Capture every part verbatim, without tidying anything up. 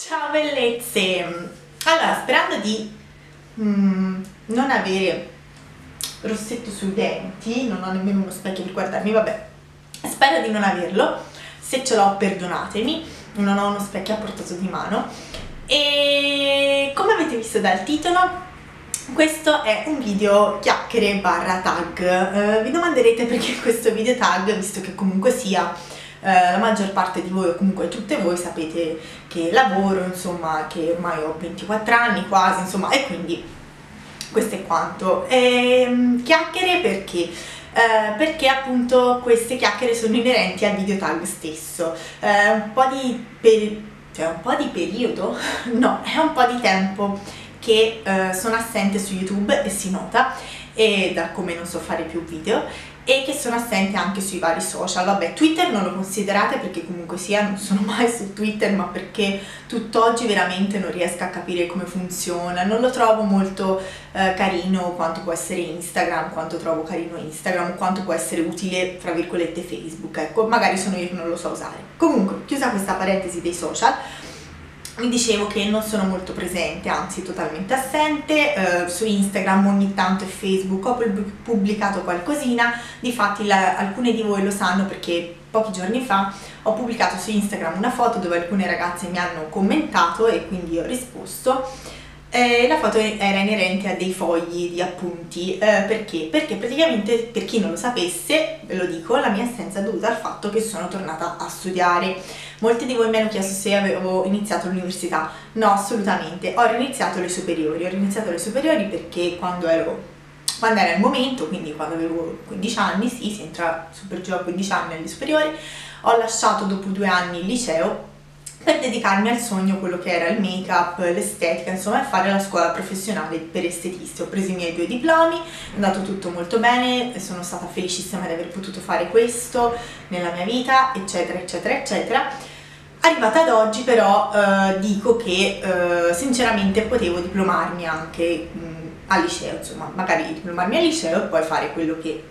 Ciao bellezze! Allora, sperando di mm, non avere rossetto sui denti, non ho nemmeno uno specchio per guardarmi, vabbè, spero di non averlo. Se ce l'ho, perdonatemi, non ho uno specchio a portata di mano. E come avete visto dal titolo, questo è un video chiacchiere barra tag. Eh, vi domanderete perché questo video tag, visto che comunque sia eh, la maggior parte di voi, o comunque tutte voi, sapete che lavoro, insomma, che ormai ho ventiquattro anni quasi, insomma, e quindi questo è quanto. E, chiacchiere perché? Eh, perché appunto queste chiacchiere sono inerenti al video tag stesso. Eh, un po' di per, cioè un po' di periodo, no, è un po' di tempo che eh, sono assente su YouTube e si nota, e da come non so fare più video, e che sono assente anche sui vari social. Vabbè, Twitter non lo considerate perché comunque sia non sono mai su Twitter, ma perché tutt'oggi veramente non riesco a capire come funziona, non lo trovo molto eh, carino quanto può essere Instagram, quanto trovo carino Instagram, quanto può essere utile fra virgolette Facebook, ecco, magari sono io che non lo so usare. Comunque, chiusa questa parentesi dei social, vi dicevo che non sono molto presente, anzi totalmente assente. Eh, su Instagram ogni tanto e Facebook ho pubblicato qualcosina, difatti la, alcune di voi lo sanno perché pochi giorni fa ho pubblicato su Instagram una foto dove alcune ragazze mi hanno commentato e quindi ho risposto. Eh, la foto era inerente a dei fogli di appunti. Eh, perché? Perché praticamente, per chi non lo sapesse, ve lo dico, la mia assenza è dovuta al fatto che sono tornata a studiare. Molti di voi mi hanno chiesto se avevo iniziato l'università. No, assolutamente, ho iniziato le superiori, ho iniziato le superiori perché quando ero, quando era il momento, quindi quando avevo quindici anni, sì, si entra super giù a quindici anni alle superiori, ho lasciato dopo due anni il liceo per dedicarmi al sogno, quello che era il make-up, l'estetica, insomma, e fare la scuola professionale per estetisti. Ho preso i miei due diplomi, è andato tutto molto bene, sono stata felicissima di aver potuto fare questo nella mia vita, eccetera, eccetera, eccetera. Arrivata ad oggi però eh, dico che eh, sinceramente potevo diplomarmi anche mh, al liceo, insomma, magari diplomarmi al liceo e poi fare quello che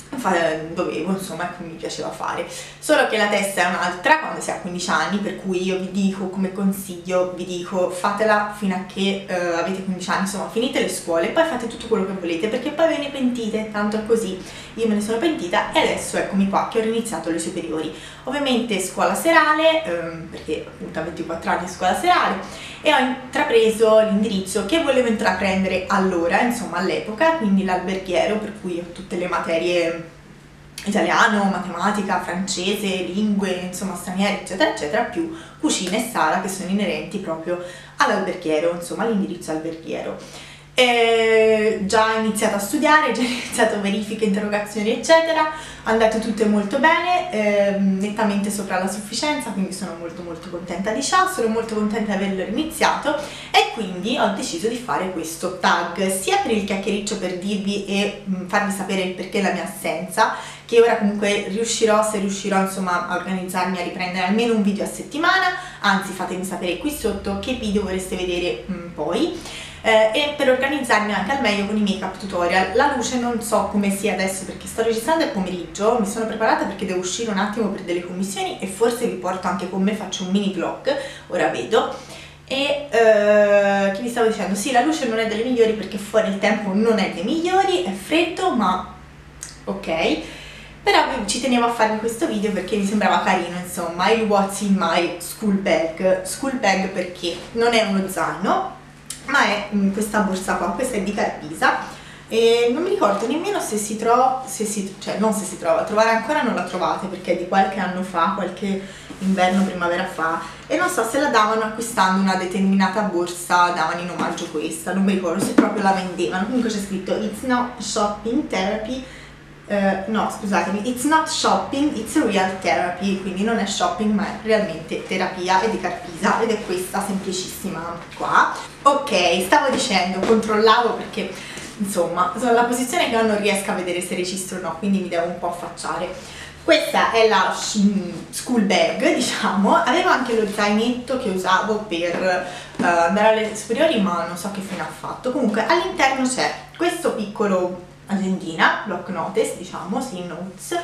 dovevo, insomma, che mi piaceva fare, solo che la testa è un'altra quando si ha quindici anni, per cui io vi dico, come consiglio, vi dico fatela fino a che eh, avete quindici anni, insomma, finite le scuole, poi fate tutto quello che volete, perché poi ve ne pentite, tanto è così. Io me ne sono pentita e adesso eccomi qua che ho iniziato le superiori, ovviamente scuola serale, ehm, perché appunto a ventiquattro anni scuola serale, e ho intrapreso l'indirizzo che volevo intraprendere allora, insomma all'epoca, quindi l'alberghiero, per cui ho tutte le materie italiano, matematica, francese, lingue, insomma straniere, eccetera, eccetera, più cucina e sala che sono inerenti proprio all'alberghiero, insomma all'indirizzo alberghiero. E già iniziato a studiare, già iniziato verifiche, interrogazioni, eccetera, andate tutte molto bene, eh, nettamente sopra la sufficienza, quindi sono molto molto contenta di ciò, sono molto contenta di averlo iniziato e quindi ho deciso di fare questo tag, sia per il chiacchiericcio per dirvi e mh, farvi sapere il perché della mia assenza, che ora comunque riuscirò, se riuscirò insomma a organizzarmi a riprendere almeno un video a settimana, anzi fatemi sapere qui sotto che video vorreste vedere mh, poi. Eh, e per organizzarmi anche al meglio con i make up tutorial. La luce non so come sia adesso perché sto registrando il pomeriggio, mi sono preparata perché devo uscire un attimo per delle commissioni e forse vi porto anche con me, faccio un mini vlog, ora vedo. E eh, che vi stavo dicendo? Sì, la luce non è delle migliori perché fuori il tempo non è dei migliori, è freddo, ma ok. Però ci tenevo a farvi questo video perché mi sembrava carino, insomma, il what's in my school bag. School bag perché non è uno zaino, ma è mh, questa borsa qua, questa è di Carpisa e non mi ricordo nemmeno se si trova, se si, cioè non se si trova, trovare ancora non la trovate perché è di qualche anno fa, qualche inverno, primavera fa, e non so se la davano acquistando una determinata borsa, davano in omaggio questa, non mi ricordo se proprio la vendevano, comunque c'è scritto It's not shopping therapy. Uh, no, scusatemi, it's not shopping, it's a real therapy, quindi non è shopping ma è realmente terapia, è di Carpisa ed è questa semplicissima qua. Ok, stavo dicendo, controllavo perché insomma sono la posizione che io non riesco a vedere se registro o no, quindi mi devo un po' affacciare. Questa è la school bag, diciamo, avevo anche lo zainetto che usavo per uh, andare alle superiori ma non so che fine ha fatto. Comunque all'interno c'è questo piccolo agendina, block notice, diciamo, sì, notes,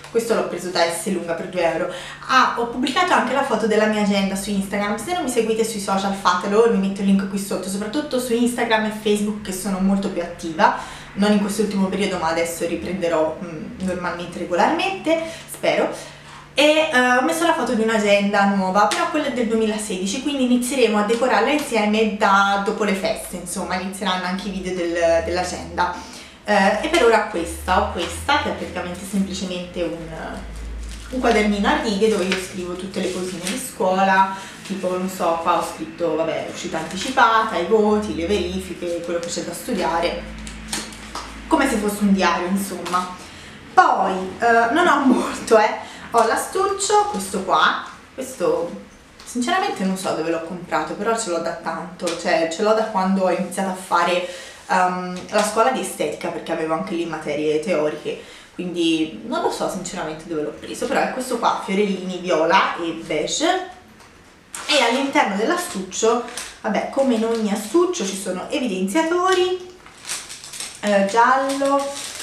questo l'ho preso da Esselunga per due euro. Ah, ho pubblicato anche la foto della mia agenda su Instagram, se non mi seguite sui social fatelo, vi metto il link qui sotto, soprattutto su Instagram e Facebook che sono molto più attiva, non in quest'ultimo periodo ma adesso riprenderò mh, normalmente, regolarmente, spero. E uh, ho messo la foto di un'agenda nuova, però quella è del duemilasedici, quindi inizieremo a decorarla insieme da dopo le feste, insomma, inizieranno anche i video del, dell'agenda. Uh, e per ora questa, ho questa, che è praticamente semplicemente un, un quadernino a righe dove io scrivo tutte le cosine di scuola, tipo, non so, qua ho scritto, vabbè, uscita anticipata, i voti, le verifiche, quello che c'è da studiare, come se fosse un diario, insomma. Poi, uh, non ho molto, eh. Ho l'astuccio, questo qua, questo sinceramente non so dove l'ho comprato, però ce l'ho da tanto, cioè ce l'ho da quando ho iniziato a fare um, la scuola di estetica, perché avevo anche lì materie teoriche, quindi non lo so sinceramente dove l'ho preso, però è questo qua, fiorellini viola e beige, e all'interno dell'astuccio, vabbè, come in ogni astuccio ci sono evidenziatori, eh, giallo,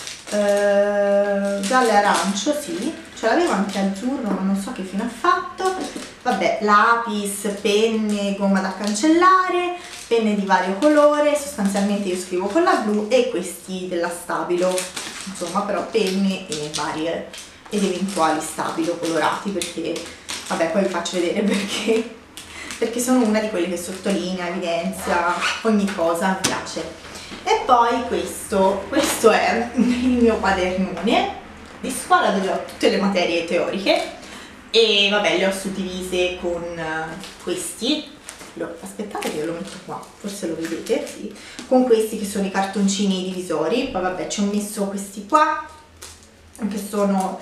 eh, giallo e arancio, sì, ce l'avevo anche azzurro ma non so che fine ha fatto, vabbè, lapis, penne, gomma da cancellare, penne di vario colore, sostanzialmente io scrivo con la blu, e questi della Stabilo, insomma, però penne e varie ed eventuali Stabilo colorati, perché vabbè, poi vi faccio vedere perché perché sono una di quelle che sottolinea, evidenzia ogni cosa, mi piace. E poi questo, questo è il mio quadernone di scuola dove ho tutte le materie teoriche e vabbè, le ho suddivise con questi, lo, aspettate che lo metto qua, forse lo vedete, sì, con questi che sono i cartoncini divisori, poi vabbè ci ho messo questi qua che sono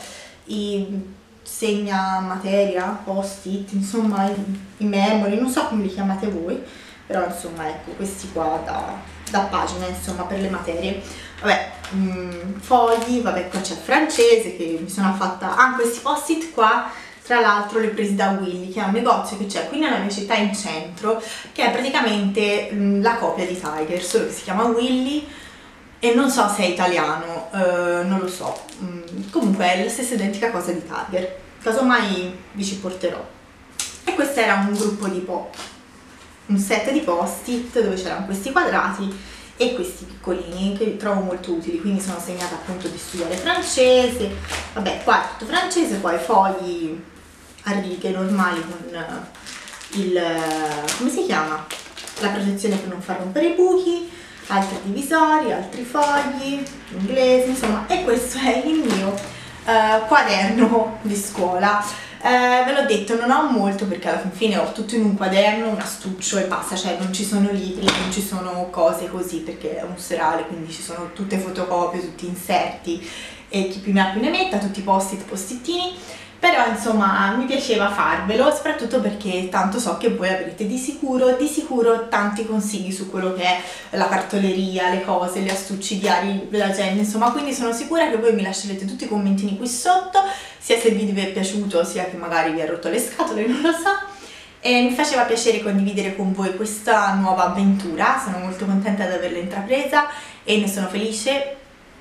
i segna materia, post-it, insomma i, i memory, non so come li chiamate voi, però insomma ecco questi qua da, da pagina, insomma, per le materie. Vabbè, mh, fogli, vabbè, qua c'è francese che mi sono fatta, ah, questi post-it qua tra l'altro li ho presi da Willy, che è un negozio che c'è qui nella mia città in centro, che è praticamente mh, la copia di Tiger, solo che si chiama Willy e non so se è italiano, eh, non lo so, mh, comunque è la stessa identica cosa di Tiger, casomai vi ci porterò. E questo era un gruppo di po', un set di post-it dove c'erano questi quadrati e questi piccolini che trovo molto utili, quindi sono segnata appunto di studiare francese, vabbè qua è tutto francese, poi fogli a righe normali con il, come si chiama? La protezione per non far rompere i buchi, altri divisori, altri fogli, inglese, insomma, e questo è il mio eh, quaderno di scuola. Eh, ve l'ho detto, non ho molto perché alla fine ho tutto in un quaderno, un astuccio e basta, cioè non ci sono libri, non ci sono cose così perché è un serale, quindi ci sono tutte fotocopie, tutti inserti e chi più ne ha più ne metta, tutti post-it, post-itini, però insomma mi piaceva farvelo, soprattutto perché tanto so che voi avrete di sicuro, di sicuro tanti consigli su quello che è la cartoleria, le cose, gli astucci, i diari, l'agenda, insomma, quindi sono sicura che voi mi lascerete tutti i commentini qui sotto, sia se il video vi è piaciuto, sia che magari vi ha rotto le scatole, non lo so. E mi faceva piacere condividere con voi questa nuova avventura, sono molto contenta di averla intrapresa e ne sono felice.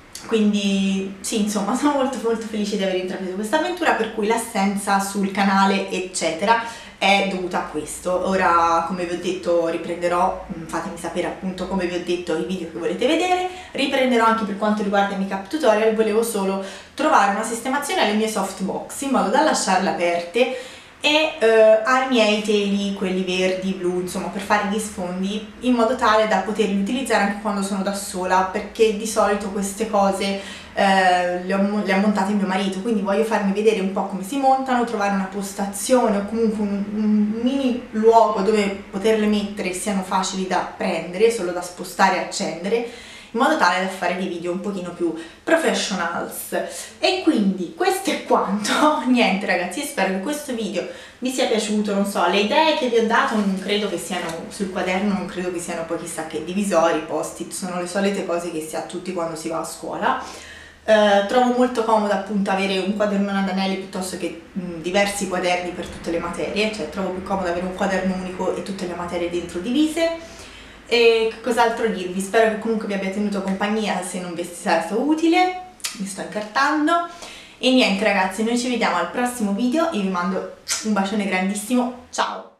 Quindi sì, insomma, sono molto molto felice di aver intrapreso questa avventura, per cui l'assenza sul canale eccetera è dovuta a questo. Ora, come vi ho detto, riprenderò, fatemi sapere appunto, come vi ho detto, i video che volete vedere, riprenderò anche per quanto riguarda i make-up tutorial, volevo solo trovare una sistemazione alle mie softbox in modo da lasciarle aperte e eh, ai miei teli, quelli verdi, blu, insomma, per fare gli sfondi, in modo tale da poterli utilizzare anche quando sono da sola, perché di solito queste cose eh, le, ho, le ha montate mio marito, quindi voglio farmi vedere un po' come si montano, trovare una postazione o comunque un, un mini luogo dove poterle mettere e siano facili da prendere, solo da spostare e accendere, in modo tale da fare dei video un pochino più professionals. E quindi questo è quanto. Niente ragazzi, io spero che questo video vi sia piaciuto, non so, le idee che vi ho dato non credo che siano sul quaderno, non credo che siano poi chissà che divisori, post-it, sono le solite cose che si ha tutti quando si va a scuola. Eh, trovo molto comodo appunto avere un quadernone ad anelli piuttosto che mh, diversi quaderni per tutte le materie, cioè trovo più comodo avere un quaderno unico e tutte le materie dentro divise. E cos'altro dirvi? Spero che comunque vi abbia tenuto compagnia se non vi sia stato utile, mi sto incartando. E niente ragazzi, noi ci vediamo al prossimo video, io vi mando un bacione grandissimo, ciao!